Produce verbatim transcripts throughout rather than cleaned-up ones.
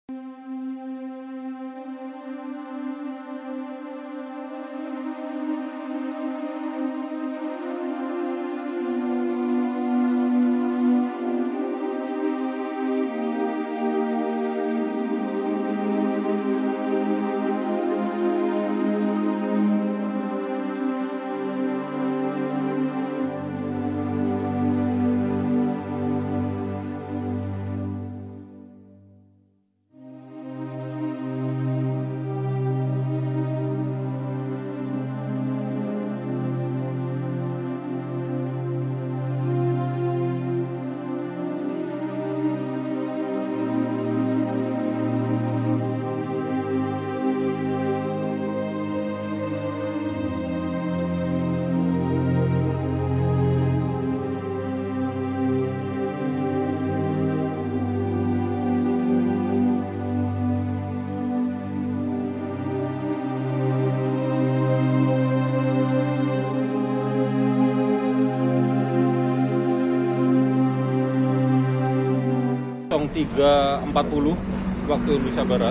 tiga empat puluh waktu Indonesia Barat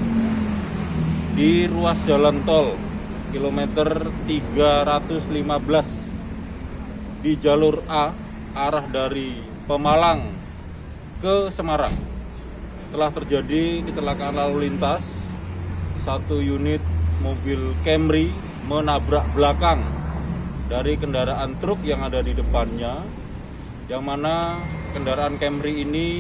di ruas jalan tol kilometer tiga ratus lima belas di jalur A arah dari Pemalang ke Semarang telah terjadi kecelakaan lalu lintas. Satu unit mobil Camry menabrak belakang dari kendaraan truk yang ada di depannya, yang mana kendaraan Camry ini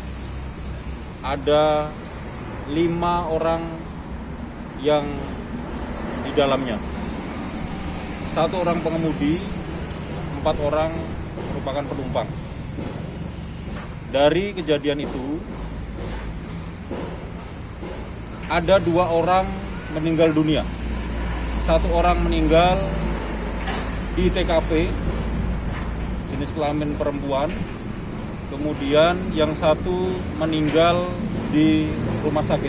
ada lima orang yang di dalamnya. Satu orang pengemudi, empat orang merupakan penumpang. Dari kejadian itu, ada dua orang meninggal dunia. Satu orang meninggal di T K P, jenis kelamin perempuan. Kemudian yang satu meninggal di rumah sakit.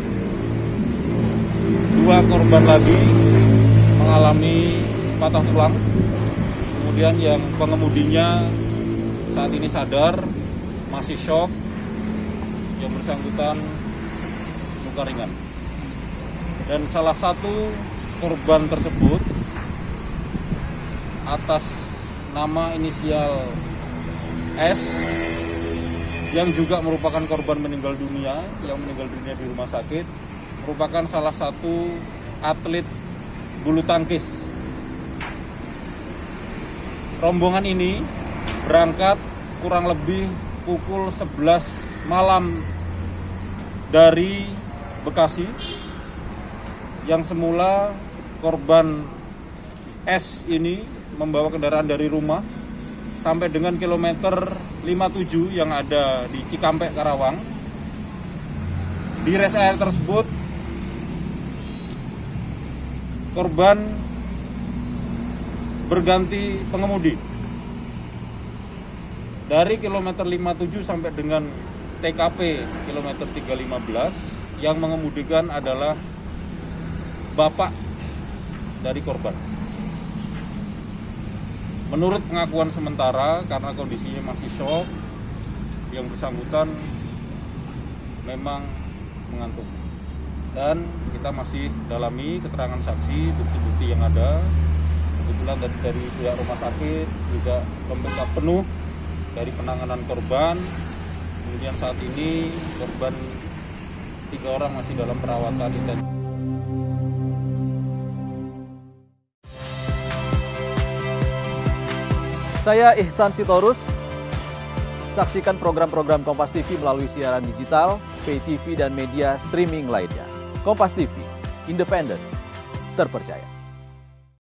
Dua korban lagi mengalami patah tulang. Kemudian yang pengemudinya saat ini sadar, masih shock. Yang bersangkutan luka ringan. Dan salah satu korban tersebut atas nama inisial S, yang juga merupakan korban meninggal dunia, yang meninggal dunia di rumah sakit, merupakan salah satu atlet bulu tangkis. Rombongan ini berangkat kurang lebih pukul sebelas malam dari Bekasi, yang semula korban S ini membawa kendaraan dari rumah sampai dengan kilometer lima puluh tujuh yang ada di Cikampek, Karawang. Di rest area tersebut, korban berganti pengemudi. Dari kilometer lima puluh tujuh sampai dengan T K P kilometer tiga ratus lima belas, yang mengemudikan adalah bapak dari korban. Menurut pengakuan sementara, karena kondisinya masih shock, yang bersangkutan memang mengantuk. Dan kita masih dalami keterangan saksi, bukti-bukti yang ada. Kebetulan dari, dari pihak rumah sakit juga pembackup penuh dari penanganan korban. Kemudian saat ini korban tiga orang masih dalam perawatan intensif. Saya Ihsan Sitorus. Saksikan program-program Kompas T V melalui siaran digital, pay T V, dan media streaming lainnya. Kompas T V, independen, terpercaya.